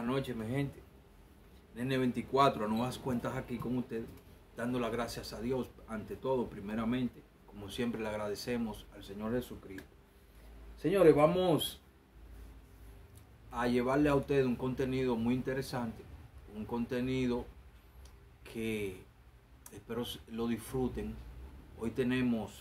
noches, mi gente. Nene 24, a nuevas cuentas aquí con ustedes, dando las gracias a Dios ante todo, primeramente. Como siempre le agradecemos al Señor Jesucristo. Señores, vamos a llevarle a ustedes un contenido muy interesante, un contenido que espero lo disfruten. Hoy tenemos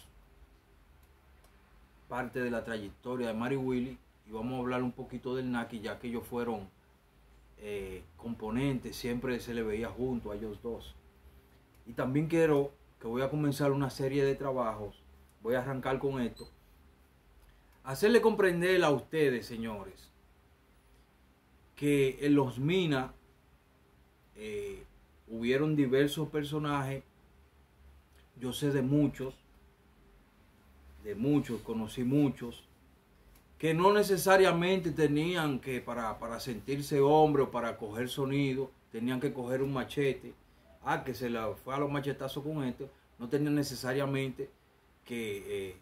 parte de la trayectoria de Mari Willy y vamos a hablar un poquito del Naki, ya que ellos fueron componentes, siempre se le veía junto a ellos dos. Y también quiero que voy a comenzar una serie de trabajos, voy a arrancar con esto, hacerle comprender a ustedes, señores, que en los Minas hubieron diversos personajes. Yo sé de muchos, conocí muchos, que no necesariamente tenían que, para sentirse hombre o para coger sonido, tenían que coger un machete. Que se la fue a los machetazos con esto. No tenían necesariamente que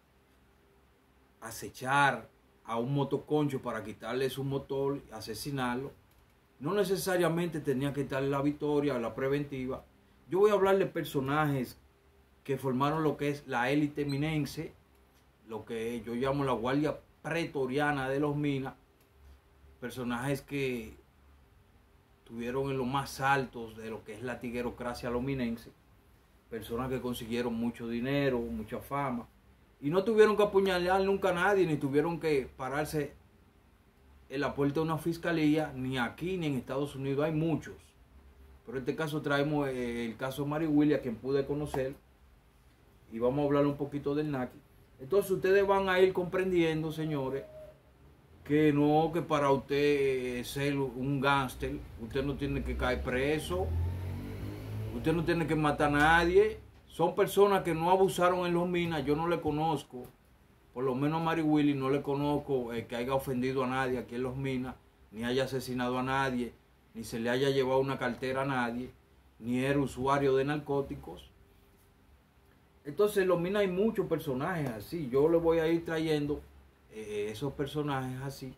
acechar a un motoconcho para quitarle su motor, asesinarlo. No necesariamente tenía que darle la victoria o la preventiva. Yo voy a hablar de personajes que formaron lo que es la élite minense, lo que yo llamo la guardia pretoriana de los Minas, personajes que tuvieron en lo más altos de lo que es la tiguerocracia lominense, personas que consiguieron mucho dinero, mucha fama, y no tuvieron que apuñalar nunca a nadie, ni tuvieron que pararse en la puerta de una fiscalía, ni aquí ni en Estados Unidos. Hay muchos, pero en este caso traemos el caso de Mari Willy, a quien pude conocer, y vamos a hablar un poquito del Naki. Entonces ustedes van a ir comprendiendo, señores, que no, que para usted ser un gángster, usted no tiene que caer preso, usted no tiene que matar a nadie. Son personas que no abusaron en los Minas. Yo no le conozco, por lo menos a Mari Willy no le conozco que haya ofendido a nadie aquí en los Minas, ni haya asesinado a nadie, ni se le haya llevado una cartera a nadie, ni era usuario de narcóticos. Entonces en los Minas hay muchos personajes así. Yo le voy a ir trayendo esos personajes así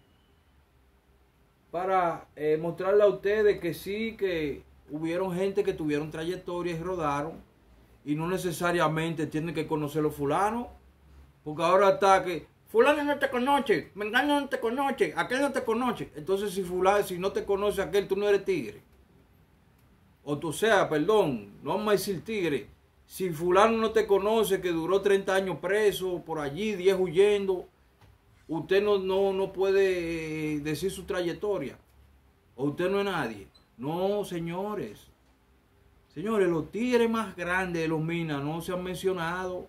para mostrarle a ustedes que sí, que hubieron gente que tuvieron trayectorias y rodaron, y no necesariamente tienen que conocer los fulanos, porque ahora está que fulano no te conoce, mengano no te conoce, aquel no te conoce. Entonces si fulano, si no te conoce aquel, tú no eres tigre, o tú seas, perdón, no vamos a decir tigre. Si fulano no te conoce, que duró 30 años preso, por allí, 10 huyendo, usted no puede decir su trayectoria. O usted no es nadie. No, señores. Señores, los tigres más grandes de los Minas no se han mencionado.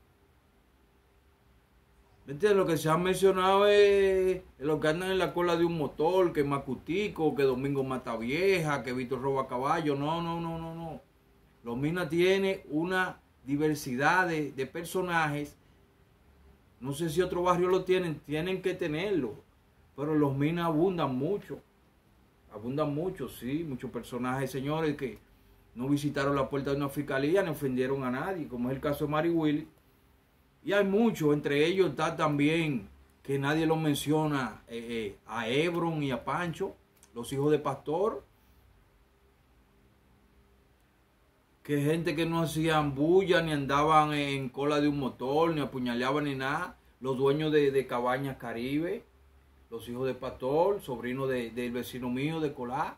¿Me entiendes? Lo que se han mencionado es los que andan en la cola de un motor, que Macutico, que Domingo Matavieja, que Víctor Roba Caballo. No. Los Minas tiene una diversidad de personajes. No sé si otro barrio lo tienen que tenerlo. Pero los Minas abundan mucho. Sí. Muchos personajes, señores, que no visitaron la puerta de una fiscalía, ni ofendieron a nadie, como es el caso de Mari Willy. Y hay muchos, entre ellos está también, que nadie lo menciona, a Hebron y a Pancho, los hijos de pastor. Que gente que no hacían bulla, ni andaban en cola de un motor, ni apuñaleaban ni nada. Los dueños de Cabañas Caribe, los hijos de pastor, sobrino del vecino mío de Colá.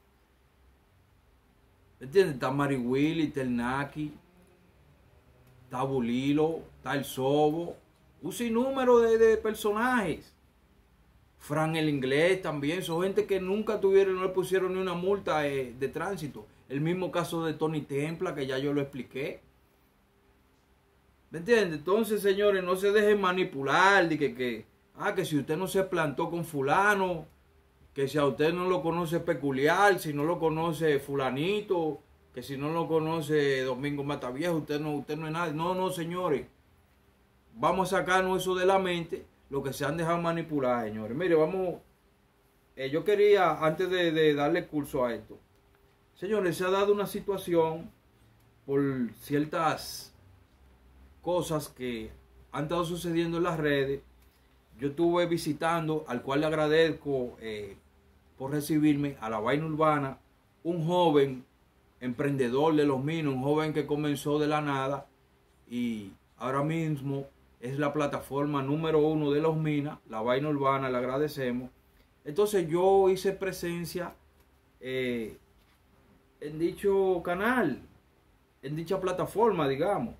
¿Entiendes? Está Mari Willy, está el Naki, está Bulilo, está el Sobo, un sinnúmero de personajes. Fran el Inglés también, son gente que nunca tuvieron, no le pusieron ni una multa de tránsito. El mismo caso de Tony Templa, que ya yo lo expliqué. ¿Me entiendes? Entonces, señores, no se dejen manipular de que si usted no se plantó con fulano, que si a usted no lo conoce peculiar, si no lo conoce fulanito, que si no lo conoce Domingo Matavieja, usted no es nadie. No, señores. Vamos a sacarnos eso de la mente, lo que se han dejado manipular, señores. Mire, vamos. Yo quería, antes de darle curso a esto, señores, se ha dado una situación por ciertas cosas que han estado sucediendo en las redes. Yo estuve visitando, al cual le agradezco por recibirme a La Vaina Urbana, un joven emprendedor de Los Minos, un joven que comenzó de la nada y ahora mismo es la plataforma número 1 de Los Minas, La Vaina Urbana, le agradecemos. Entonces yo hice presencia en dicho canal, en dicha plataforma, digamos,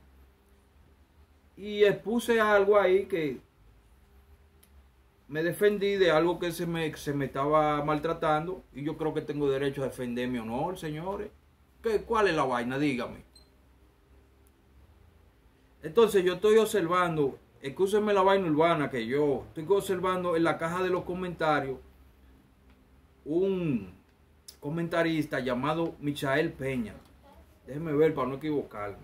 y expuse algo ahí que me defendí de algo que se me estaba maltratando, y yo creo que tengo derecho a defender mi honor, señores. ¿Cuál es la vaina? Dígame. Entonces yo estoy observando, escúchenme La Vaina Urbana, que yo estoy observando en la caja de los comentarios un comentarista llamado Michael Peña. Déjenme ver para no equivocarme.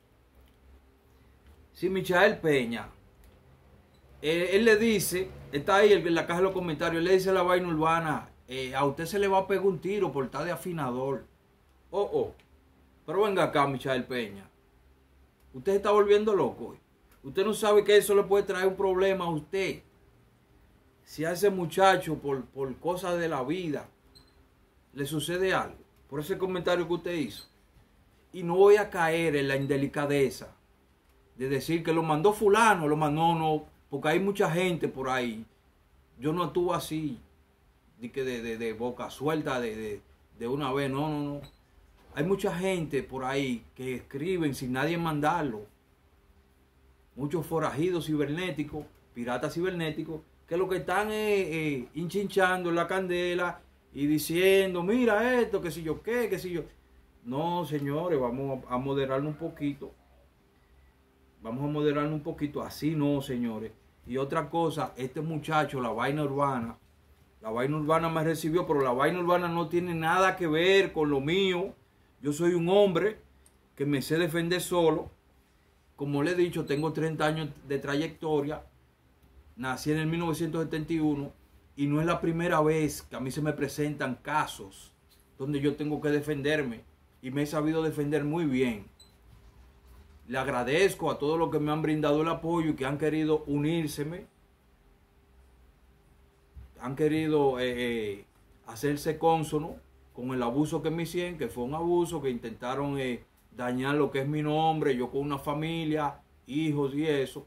Sí, Michael Peña. Él le dice, está ahí en la caja de los comentarios, él le dice a La Vaina Urbana, a usted se le va a pegar un tiro por estar de afinador. Pero venga acá, Michael Peña. Usted se está volviendo loco. Usted no sabe que eso le puede traer un problema a usted. Si a ese muchacho, por cosas de la vida, le sucede algo, por ese comentario que usted hizo. Y no voy a caer en la indelicadeza de decir que lo mandó fulano, lo mandó no, porque hay mucha gente por ahí. Yo no actúo así, de boca suelta, de una vez, no. Hay mucha gente por ahí que escriben sin nadie mandarlo. Muchos forajidos cibernéticos, piratas cibernéticos, que lo que están es hinchinchando en la candela y diciendo, mira esto, que si yo qué, que si yo... No, señores, vamos a moderarnos un poquito. Vamos a moderarnos un poquito. Así no, señores. Y otra cosa, este muchacho, La Vaina Urbana me recibió, pero La Vaina Urbana no tiene nada que ver con lo mío. Yo soy un hombre que me sé defender solo. Como le he dicho, tengo 30 años de trayectoria. Nací en el 1971 y no es la primera vez que a mí se me presentan casos donde yo tengo que defenderme. Y me he sabido defender muy bien. Le agradezco a todos los que me han brindado el apoyo y que han querido unírseme. Han querido hacerse cónsono con el abuso que me hicieron, que fue un abuso, que intentaron dañar lo que es mi nombre, yo con una familia, hijos y eso.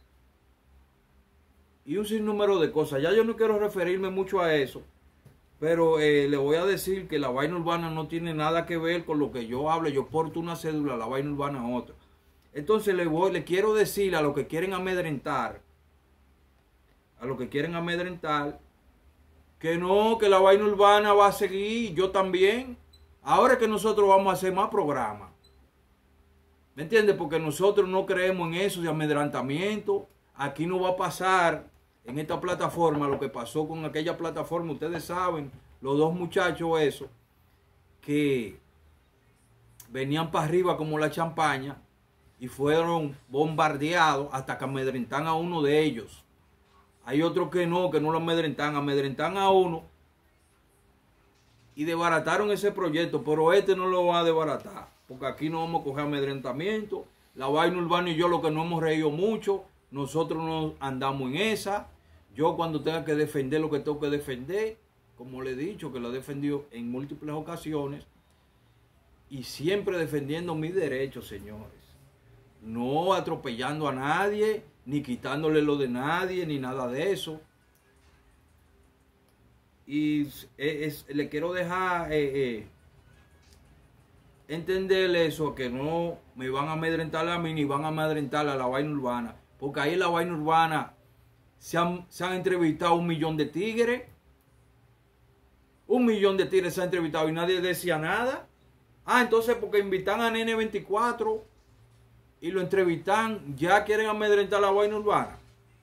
Y un sinnúmero de cosas. Ya yo no quiero referirme mucho a eso. Pero le voy a decir que La Vaina Urbana no tiene nada que ver con lo que yo hablo. Yo porto una cédula, La Vaina Urbana otra. Entonces le quiero decir a los que quieren amedrentar, que no, que La Vaina Urbana va a seguir, yo también. Ahora es que nosotros vamos a hacer más programas. ¿Me entiendes? Porque nosotros no creemos en eso de amedrentamiento. Aquí no va a pasar en esta plataforma lo que pasó con aquella plataforma. Ustedes saben, los dos muchachos esos, que venían para arriba como la champaña y fueron bombardeados hasta que amedrentan a uno de ellos. Hay otros que no lo amedrentan a uno y desbarataron ese proyecto, pero este no lo va a desbaratar, porque aquí no vamos a coger amedrentamiento. La Vaina Urbana y yo lo que no hemos reído mucho, nosotros no andamos en esa. Yo cuando tenga que defender lo que tengo que defender, como le he dicho, que lo he defendido en múltiples ocasiones, y siempre defendiendo mis derechos, señores. No atropellando a nadie, ni quitándole lo de nadie, ni nada de eso. Y le quiero dejar entenderle eso, que no me van a amedrentar a mí, ni van a amedrentar a La Vaina Urbana. Porque ahí en La Vaina Urbana se han entrevistado 1 millón de tigres. 1 millón de tigres se han entrevistado y nadie decía nada. Entonces porque invitan a Nene 24 y lo entrevistan, ya quieren amedrentar a La Vaina Urbana.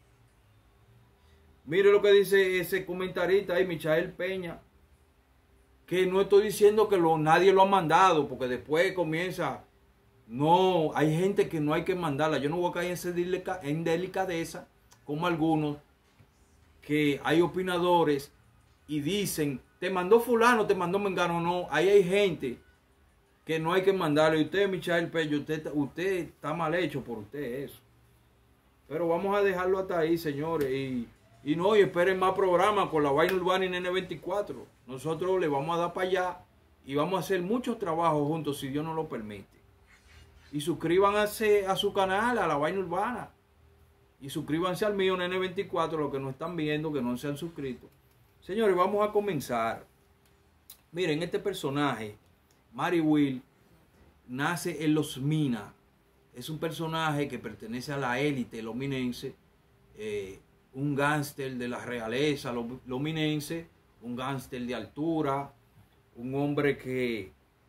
Mire lo que dice ese comentarista ahí, Michael Peña, que no estoy diciendo que nadie lo ha mandado, porque después comienza, no, hay gente que no hay que mandarla. Yo no voy a caer en delicadeza como algunos, que hay opinadores y dicen, te mandó fulano, te mandó mengano. No, ahí hay gente que no hay que mandarle. Y usted, Michael Peña, usted está mal hecho por usted eso. Pero vamos a dejarlo hasta ahí, señores. Y Y no, y esperen más programas con la vaina urbana y Nene 24. Nosotros le vamos a dar para allá y vamos a hacer muchos trabajos juntos si Dios nos lo permite. Y suscríbanse a su canal, a la vaina urbana. Y suscríbanse al mío, Nene 24, los que no están viendo, que no se han suscrito. Señores, vamos a comenzar. Miren, este personaje, Mary Will, nace en Los Minas. Es un personaje que pertenece a la élite lominense, un gángster de la realeza lominense, un gángster de altura, un hombre que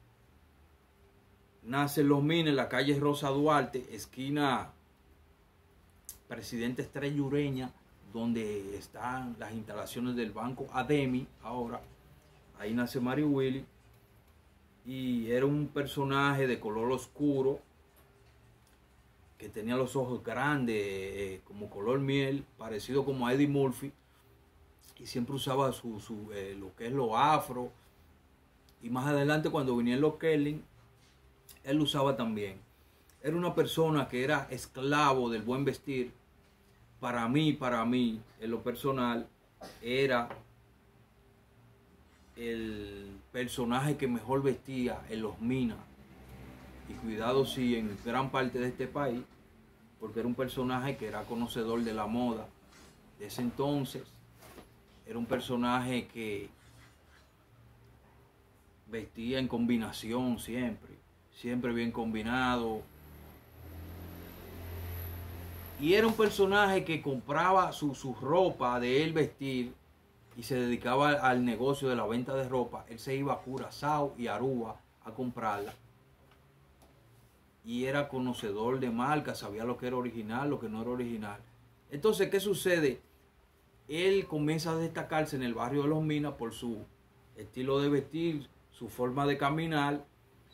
nace en Los Minas, en la calle Rosa Duarte, esquina Presidente Estrella Ureña, donde están las instalaciones del Banco Ademi ahora. Ahí nace Mary Willy y era un personaje de color oscuro que tenía los ojos grandes, como color miel, parecido como a Eddie Murphy, y siempre usaba lo que es lo afro, y más adelante cuando vinieron los Kelly, él lo usaba también. Era una persona que era esclavo del buen vestir. Para mí, en lo personal, era el personaje que mejor vestía en Los Minas. Y cuidado si en gran parte de este país, porque era un personaje que era conocedor de la moda de ese entonces. Era un personaje que vestía en combinación siempre bien combinado. Y era un personaje que compraba su ropa de él vestir y se dedicaba al negocio de la venta de ropa. Él se iba a Curazao y Aruba a comprarla. Y era conocedor de marca, sabía lo que era original, lo que no era original. Entonces, ¿qué sucede? Él comienza a destacarse en el barrio de Los Minas por su estilo de vestir, su forma de caminar.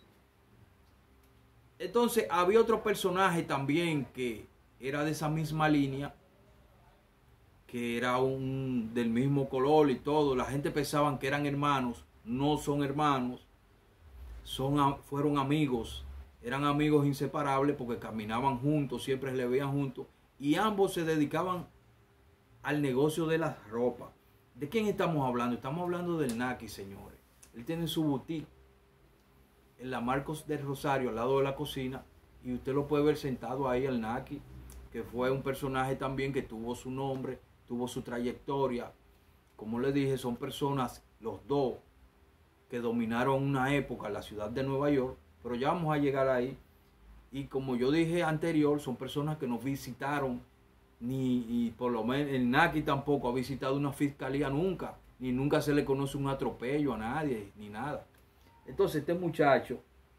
Entonces, había otro personaje también que era de esa misma línea, que era del mismo color y todo. La gente pensaban que eran hermanos, no son hermanos, fueron amigos, eran amigos inseparables porque caminaban juntos, siempre se le veían juntos, y ambos se dedicaban al negocio de las ropas. ¿De quién estamos hablando? Estamos hablando del Naki, señores. Él tiene su boutique en la Marcos del Rosario, al lado de la cocina, y usted lo puede ver sentado ahí, al Naki, que fue un personaje también que tuvo su nombre, tuvo su trayectoria. Como les dije, son personas, los dos, que dominaron una época la ciudad de Nueva York, pero ya vamos a llegar ahí. Y como yo dije anterior, son personas que nos visitaron, y por lo menos el Naki tampoco ha visitado una fiscalía nunca, ni nunca se le conoce un atropello a nadie, ni nada. Entonces este muchacho,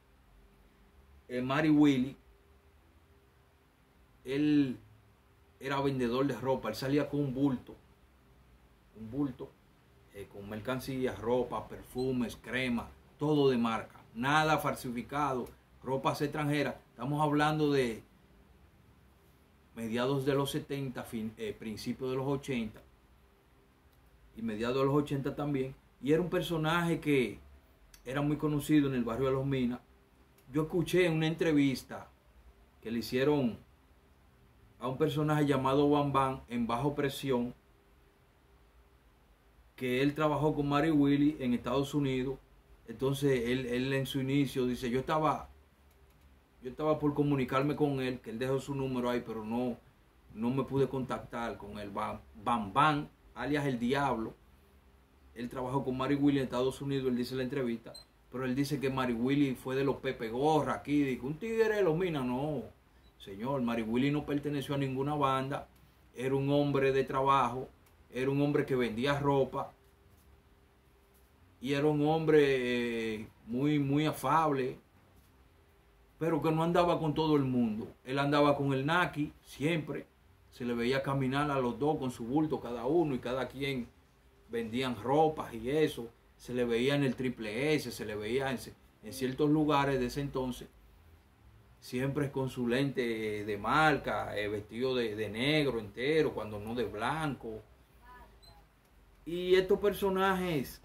Mary Willy, él era vendedor de ropa. Él salía con un bulto con mercancías, ropa, perfumes, crema, todo de marca, nada falsificado, ropas extranjeras. Estamos hablando de mediados de los 70, principios de los 80 y mediados de los 80 también. Y era un personaje que era muy conocido en el barrio de Los Minas. Yo escuché en una entrevista que le hicieron a un personaje llamado Bam Bam en Bajo Presión, que él trabajó con Mary Willy en Estados Unidos. Entonces él en su inicio dice, yo estaba por comunicarme con él, que él dejó su número ahí, pero no me pude contactar con él. Bam Bam, alias El Diablo, él trabajó con Mary Willy en Estados Unidos, él dice en la entrevista, pero él dice que Mary Willy fue de los Pepe Gorra aquí, dijo, un tigre de Los Minas. No, señor, Mary Willy no perteneció a ninguna banda, era un hombre de trabajo, era un hombre que vendía ropa, y era un hombre muy afable, pero que no andaba con todo el mundo. Él andaba con el Naki siempre, se le veía caminar a los dos con su bulto cada uno, y cada quien vendían ropas y eso. Se le veía en el Triple S, se le veía en ciertos lugares de ese entonces, siempre con su lente de marca, vestido de negro entero, cuando no de blanco. Y estos personajes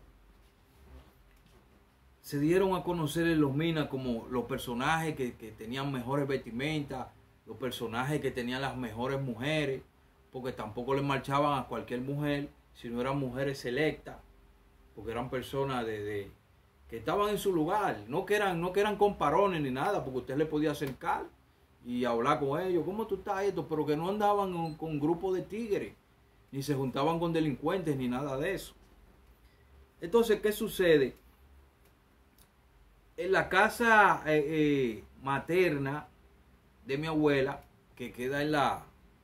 se dieron a conocer en Los Minas como los personajes que tenían mejores vestimentas, los personajes que tenían las mejores mujeres, porque tampoco le marchaban a cualquier mujer, sino eran mujeres selectas, porque eran personas que estaban en su lugar, no que eran comparones ni nada, porque usted le podía acercar y hablar con ellos, ¿cómo tú estás esto? Pero que no andaban con grupos de tigres, ni se juntaban con delincuentes, ni nada de eso. Entonces, ¿qué sucede? En la casa materna de mi abuela, que queda en la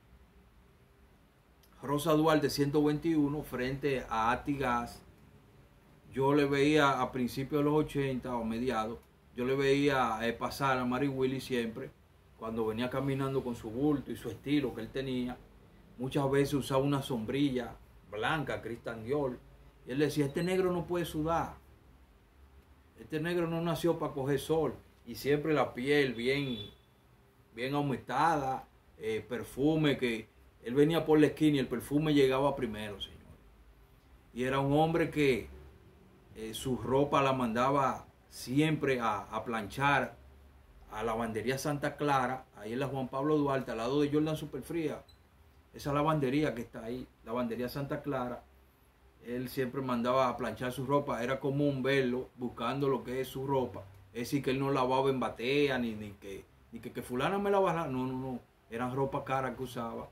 Rosa Duarte 121, frente a Atigas, yo le veía a principios de los 80 o mediados, yo le veía pasar a Mary Willy siempre, cuando venía caminando con su bulto y su estilo que él tenía. Muchas veces usaba una sombrilla blanca, Christian Dior, y él decía, este negro no puede sudar, este negro no nació para coger sol, y siempre la piel bien aumentada, perfume, que él venía por la esquina y el perfume llegaba primero, señor. Y era un hombre que su ropa la mandaba siempre a planchar a la lavandería Santa Clara, ahí en la Juan Pablo Duarte, al lado de Jordan Superfría. Esa lavandería que está ahí, lavandería Santa Clara. Él siempre mandaba a planchar su ropa, era común verlo buscando lo que es su ropa. Es decir, que él no lavaba en batea, ni que fulana me lavara, no, eran ropa cara que usaba.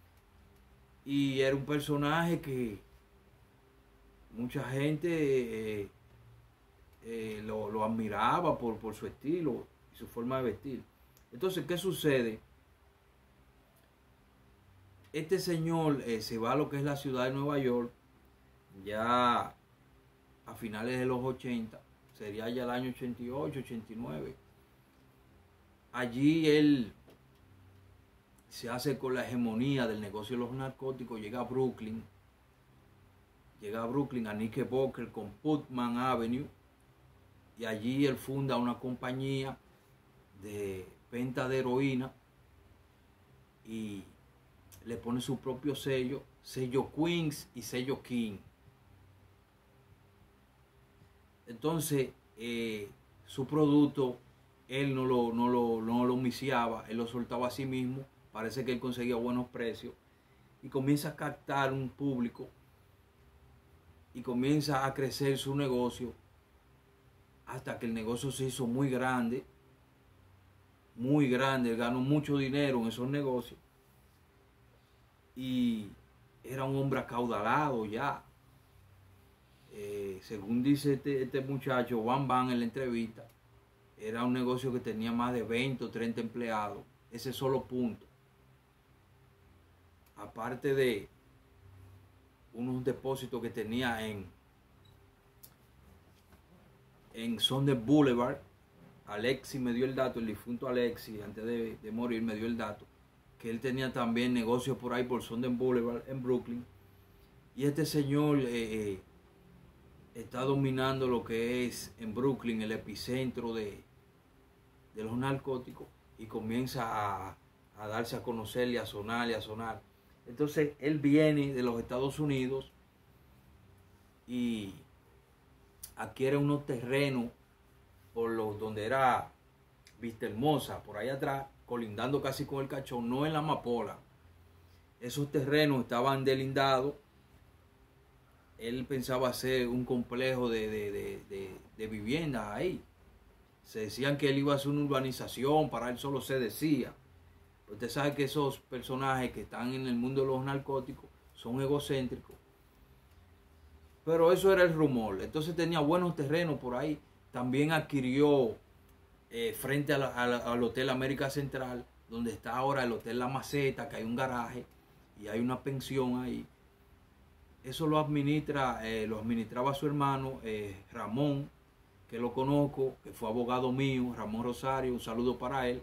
Y era un personaje que mucha gente lo admiraba por su estilo y su forma de vestir. Entonces, ¿qué sucede? Este señor se va a lo que es la ciudad de Nueva York, ya a finales de los 80, sería ya el año 88, 89. Allí él se hace con la hegemonía del negocio de los narcóticos, llega a Brooklyn, a Knickerbocker con Putman Avenue, y allí él funda una compañía de venta de heroína y le pone su propio sello Queens y sello King. Entonces, su producto, él no lo misiaba, él lo soltaba a sí mismo, parece que él conseguía buenos precios, y comienza a captar un público, y comienza a crecer su negocio, hasta que el negocio se hizo muy grande, él ganó mucho dinero en esos negocios, y era un hombre acaudalado ya. Según dice este muchacho, Van Van en la entrevista, era un negocio que tenía más de 20 o 30 empleados, ese solo punto. Aparte de unos depósitos que tenía en Sunset Boulevard. Alexi me dio el dato, el difunto Alexi, antes de morir, me dio el dato, que él tenía también negocios por ahí por Sunset Boulevard en Brooklyn. Y este señor está dominando lo que es en Brooklyn el epicentro de los narcóticos, y comienza a darse a conocer y a sonar y a sonar. Entonces él viene de los Estados Unidos y adquiere unos terrenos por donde era Vista Hermosa, por ahí atrás, colindando casi con el Cachón, no en la Amapola. Esos terrenos estaban delindados. Él pensaba hacer un complejo de viviendas ahí. Se decían que él iba a hacer una urbanización, para él solo se decía. Usted sabe que esos personajes que están en el mundo de los narcóticos son egocéntricos. Pero eso era el rumor. Entonces tenía buenos terrenos por ahí. También adquirió frente al Hotel América Central, donde está ahora el Hotel La Maceta, que hay un garaje y hay una pensión ahí. Eso lo administraba su hermano Ramón, que lo conozco, que fue abogado mío, Ramón Rosario, un saludo para él.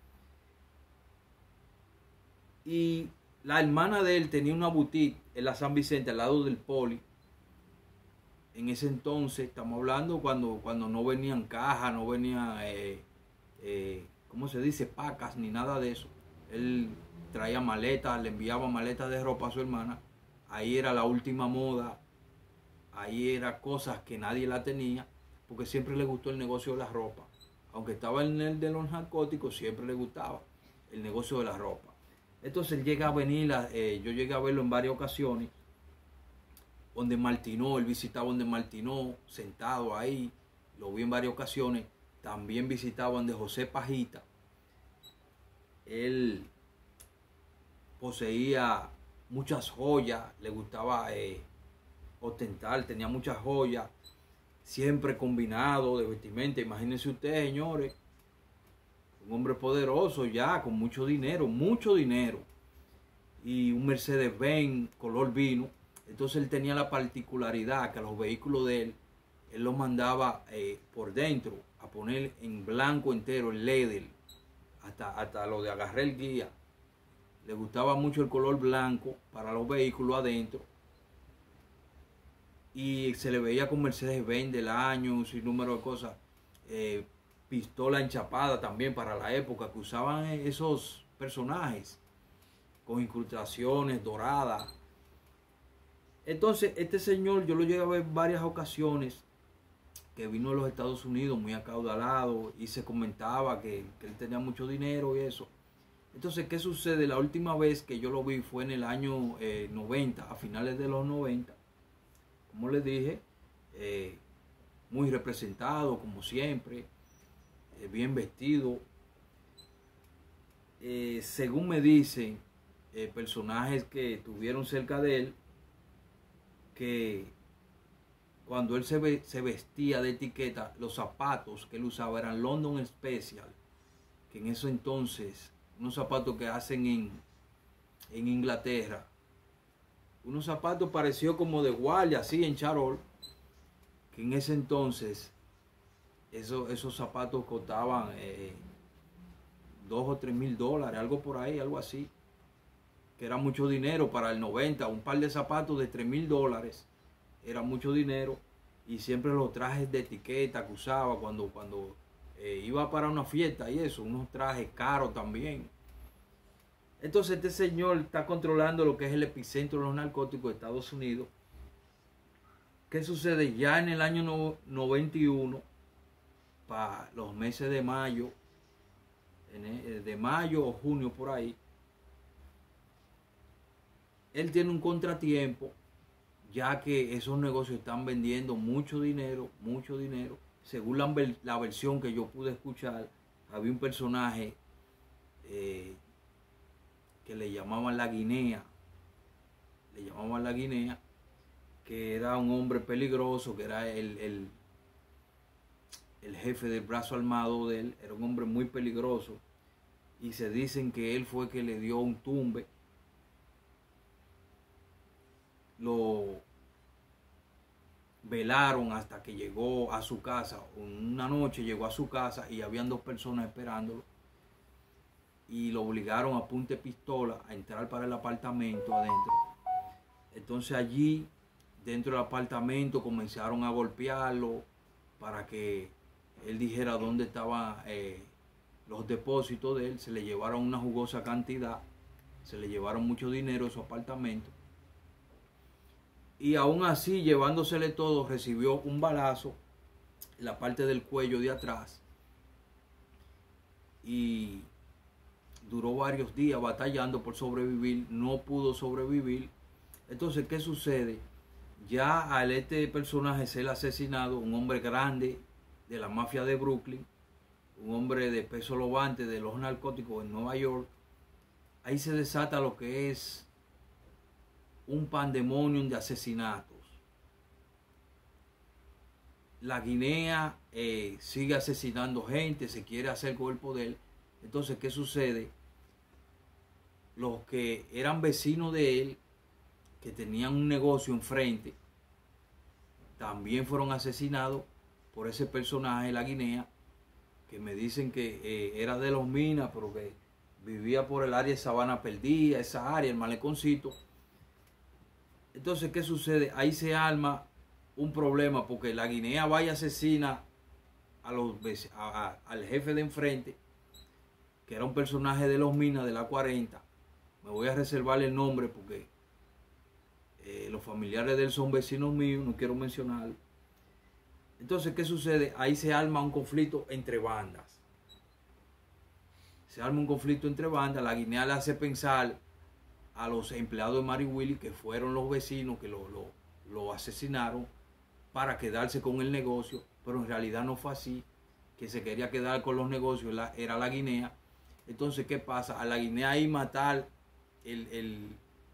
Y la hermana de él tenía una boutique en la San Vicente, al lado del Poli. En ese entonces, estamos hablando cuando no venían cajas, no venían, ¿cómo se dice? Pacas, ni nada de eso. Él traía maletas, le enviaba maletas de ropa a su hermana. Ahí era la última moda, ahí era cosas que nadie la tenía, porque siempre le gustó el negocio de la ropa. Aunque estaba en el de los narcóticos, siempre le gustaba el negocio de la ropa. Entonces él llega a venir, yo llegué a verlo en varias ocasiones, donde Martinó, él visitaba donde Martinó, sentado ahí, lo vi en varias ocasiones. También visitaba donde José Pajita. Él poseía muchas joyas, le gustaba ostentar, tenía muchas joyas, siempre combinado de vestimenta. Imagínense ustedes, señores, un hombre poderoso ya, con mucho dinero, y un Mercedes-Benz color vino. Entonces él tenía la particularidad que los vehículos de él los mandaba por dentro a poner en blanco entero, el leather, hasta lo de agarrar el guía. Le gustaba mucho el color blanco para los vehículos adentro. Y se le veía con Mercedes-Benz del año, sin número de cosas. Pistola enchapada también para la época que usaban esos personajes, con incrustaciones doradas. Entonces, este señor yo lo llegué a ver varias ocasiones, que vino a los Estados Unidos muy acaudalado y se comentaba que él tenía mucho dinero y eso. Entonces, ¿qué sucede? La última vez que yo lo vi fue en el año 90, a finales de los 90. Como les dije, muy representado, como siempre, bien vestido. Según me dicen personajes que estuvieron cerca de él, que cuando él se vestía de etiqueta, los zapatos que él usaba eran London Special, que en eso entonces, unos zapatos que hacen en Inglaterra, unos zapatos parecidos como de guardia, así en charol, que en ese entonces esos zapatos costaban $2 o $3,000, algo por ahí, algo así, que era mucho dinero para el 90. Un par de zapatos de $3,000 era mucho dinero. Y siempre los trajes de etiqueta que usaba cuando iba para una fiesta y eso, unos trajes caros también. Entonces este señor está controlando lo que es el epicentro de los narcóticos de Estados Unidos. ¿Qué sucede? Ya en el año 91, para los meses de mayo, de mayo o junio por ahí, él tiene un contratiempo, ya que esos negocios están vendiendo mucho dinero. Según la versión que yo pude escuchar, había un personaje que le llamaban la Guinea, que era un hombre peligroso, que era el jefe del brazo armado de él. Era un hombre muy peligroso, y se dicen que él fue que le dio un tumbe. Lo velaron hasta que llegó a su casa. Una noche llegó a su casa y habían 2 personas esperándolo, y lo obligaron a punta de pistola a entrar para el apartamento adentro. Entonces allí, dentro del apartamento, comenzaron a golpearlo para que él dijera dónde estaban los depósitos de él. Se le llevaron una jugosa cantidad, se le llevaron mucho dinero a su apartamento. Y aún así, llevándosele todo, recibió un balazo en la parte del cuello de atrás. Y duró varios días batallando por sobrevivir. No pudo sobrevivir. Entonces, ¿qué sucede? Ya al este personaje ser asesinado, un hombre grande de la mafia de Brooklyn, un hombre de peso lobante de los narcóticos en Nueva York, ahí se desata lo que es un pandemonium de asesinatos. La Guinea sigue asesinando gente, se quiere hacer con el poder. Entonces, ¿qué sucede? Los que eran vecinos de él, que tenían un negocio enfrente, también fueron asesinados por ese personaje, la Guinea, que me dicen que era de Los Minas, pero que vivía por el área de Sabana Perdida, esa área, el maleconcito. Entonces, ¿qué sucede? Ahí se arma un problema, porque la Guinea va y asesina al jefe de enfrente, que era un personaje de Los Minas, de la 40. Me voy a reservar el nombre porque los familiares de él son vecinos míos, no quiero mencionarlo. Entonces, ¿qué sucede? Ahí se arma un conflicto entre bandas. se arma un conflicto entre bandas. La Guinea le hace pensar a los empleados de Mari Willy que fueron los vecinos que lo asesinaron para quedarse con el negocio, pero en realidad no fue así, que se quería quedar con los negocios era la Guinea. Entonces, ¿qué pasa? A la Guinea ahí matar el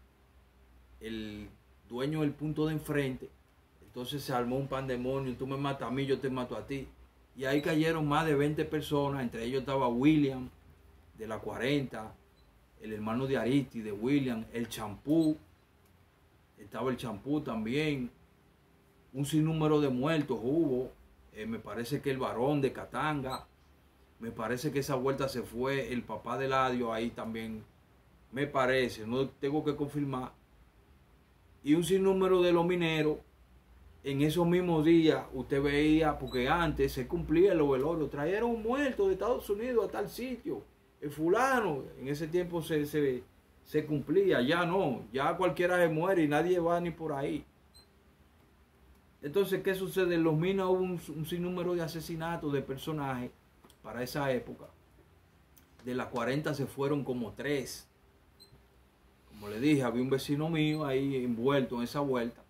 dueño del punto de enfrente. Entonces se armó un pandemonio, tú me matas a mí, yo te mato a ti. Y ahí cayeron más de 20 personas, entre ellos estaba William, de la 40, el hermano de Aristide, de William, el Champú, estaba el Champú también, un sinnúmero de muertos hubo, me parece que el varón de Katanga, me parece que esa vuelta se fue el papá de Ladio ahí también, me parece, no tengo que confirmar, y un sinnúmero de los mineros. En esos mismos días usted veía, porque antes se cumplía el velorios, trajeron un muerto de Estados Unidos a tal sitio, el fulano, en ese tiempo se cumplía, ya no, ya cualquiera se muere y nadie va ni por ahí. Entonces, ¿qué sucede? En los minas hubo un sinnúmero de asesinatos de personajes para esa época. De las 40 se fueron como 3. Como le dije, había un vecino mío ahí envuelto en esa vuelta.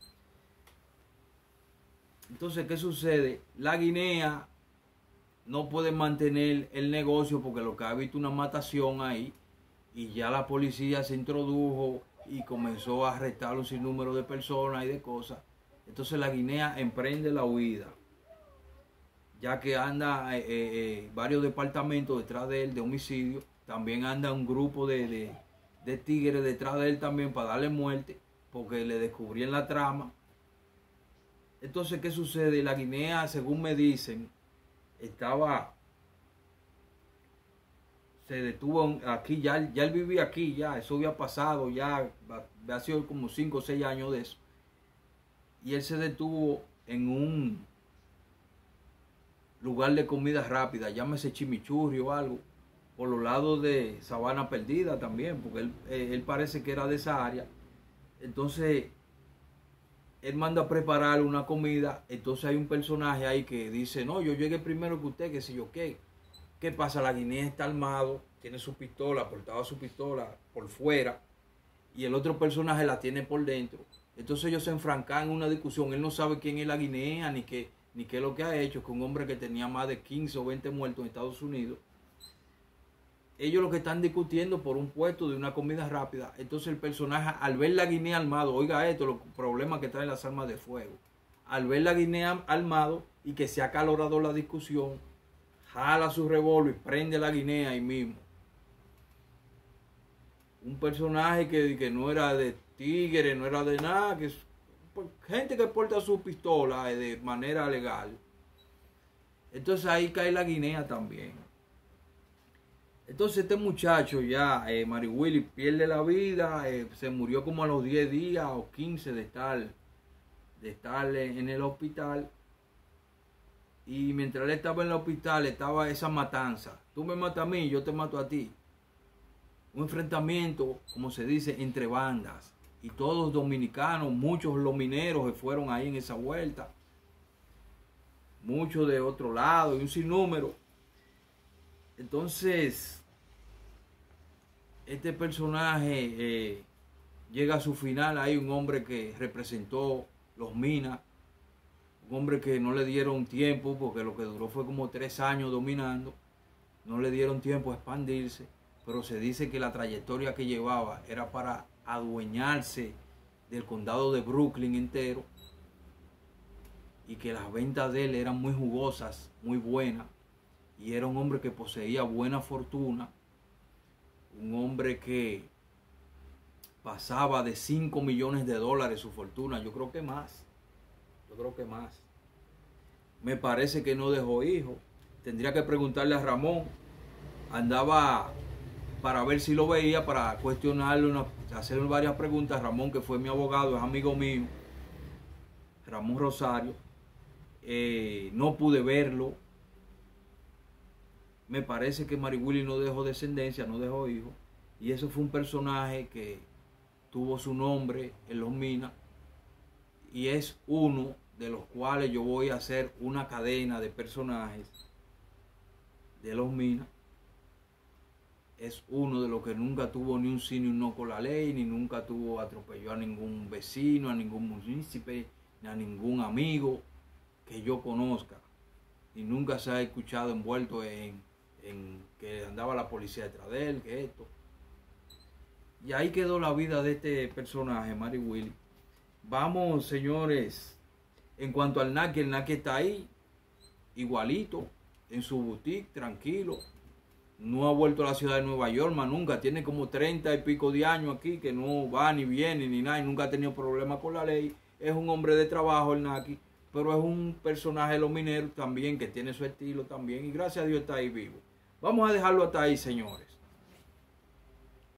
Entonces, ¿qué sucede? La Guinea no puede mantener el negocio porque lo que ha visto una matación ahí y ya la policía se introdujo y comenzó a arrestar un sinnúmero de personas y de cosas. Entonces la Guinea emprende la huida, ya que anda varios departamentos detrás de él de homicidio. También anda un grupo de tigres detrás de él también para darle muerte porque le descubrían la trama. Entonces, ¿qué sucede? La Guinea, según me dicen, se detuvo aquí, ya él vivía aquí, ya, eso había pasado, ya ha sido como 5 o 6 años de eso. Y él se detuvo en un lugar de comida rápida, llámese Chimichurri o algo, por los lados de Sabana Perdida también, porque él parece que era de esa área. Entonces él manda a preparar una comida, entonces hay un personaje ahí que dice, no, yo llegué primero que usted, que si yo qué. ¿Qué pasa? La Guinea está armado, tiene su pistola, portaba su pistola por fuera, y el otro personaje la tiene por dentro. Entonces ellos se enfrancan en una discusión, él no sabe quién es la Guinea, ni qué es lo que ha hecho, que un hombre que tenía más de 15 o 20 muertos en Estados Unidos. Ellos lo que están discutiendo por un puesto de una comida rápida. Entonces el personaje, al ver la Guinea armado, oiga esto, los problemas que traen las armas de fuego. Al ver la Guinea armado y que se ha acalorado la discusión, jala su revólver y prende la Guinea ahí mismo. Un personaje que no era de tigre, no era de nada, que gente que porta su pistola de manera legal. Entonces ahí cae la Guinea también. Entonces este muchacho ya, Mari Willy, pierde la vida, se murió como a los 10 días o 15 de estar en el hospital. Y mientras él estaba en el hospital, estaba esa matanza. Tú me matas a mí, yo te mato a ti. Un enfrentamiento, como se dice, entre bandas. Y todos dominicanos, muchos los mineros que fueron ahí en esa vuelta. Muchos de otro lado y un sinnúmero. Entonces, este personaje llega a su final. Hay un hombre que representó los minas. Un hombre que no le dieron tiempo, porque lo que duró fue como 3 años dominando. No le dieron tiempo a expandirse, pero se dice que la trayectoria que llevaba era para adueñarse del condado de Brooklyn entero, y que las ventas de él eran muy jugosas, muy buenas, y era un hombre que poseía buena fortuna, un hombre que pasaba de 5 millones de dólares su fortuna, yo creo que más. Me parece que no dejó hijos. Tendría que preguntarle a Ramón. Andaba para ver si lo veía, para cuestionarle, hacerle varias preguntas. Ramón, que fue mi abogado, es amigo mío, Ramón Rosario. No pude verlo. Me parece que Mari Willy no dejó descendencia, no dejó hijos. Y eso fue un personaje que tuvo su nombre en los minas. Y es uno de los cuales yo voy a hacer una cadena de personajes de los minas, es uno de los que nunca tuvo ni un sí ni un no con la ley, ni nunca tuvo atropelló a ningún vecino, a ningún municipio, ni a ningún amigo que yo conozca. Y nunca se ha escuchado envuelto en que andaba la policía detrás de él, que esto. Y ahí quedó la vida de este personaje, Mari Willy. Vamos, señores, en cuanto al Naki, el Naki está ahí, igualito, en su boutique, tranquilo. No ha vuelto a la ciudad de Nueva York más nunca. Tiene como 30 y pico de años aquí, que no va ni viene ni nada, y nunca ha tenido problemas con la ley. Es un hombre de trabajo el Naki, pero es un personaje de los mineros también, que tiene su estilo también, y gracias a Dios está ahí vivo. Vamos a dejarlo hasta ahí, señores.